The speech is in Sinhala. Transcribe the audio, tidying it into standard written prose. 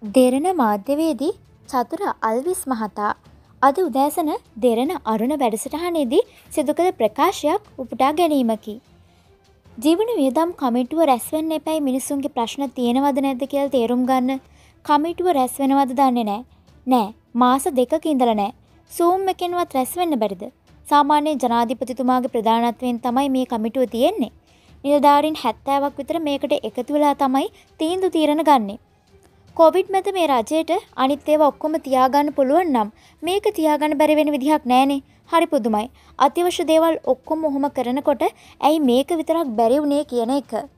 දෙරණ මාධ්‍යවේදී චතුර අල්විස් මහතා අද උදෑසන දෙරණ අරුණ වැඩසටහනේදී සිදු කළ ප්‍රකාශයක් උපුටා ගැනීමකි. ජීවන වියදම් කමිටුව රැස් වෙන්න එපැයි මිනිසුන්ගේ ප්‍රශ්න තියෙනවද නැද්ද කියලා තේරුම් ගන්න කමිටුව රැස් වෙනවද දන්නේ නැහැ. නෑ මාස 2ක ඉඳලා නෑ. Zoom එකෙන්වත් රැස් වෙන්න බැරිද? සාමාන්‍ය ජනාධිපතිතුමාගේ ප්‍රධානත්වයෙන් තමයි මේ කමිටුව තියෙන්නේ. නිලධාරීන් 70ක් විතර මේකට එකතු වෙලා තමයි තීන්දුව తీරන ගන්නේ. කොවිඩ් මැද මේ රජයට අනිත් ඒවා ඔක්කොම තියාගන්න පුළුවන් නම් මේක තියාගන්න බැරි වෙන විදිහක් නැහනේ. හරි පුදුමයි. අත්‍යවශ්‍ය දේවල් ඔක්කොම ඔහොම කරනකොට ඇයි මේක විතරක් බැරි වුනේ කියන එක.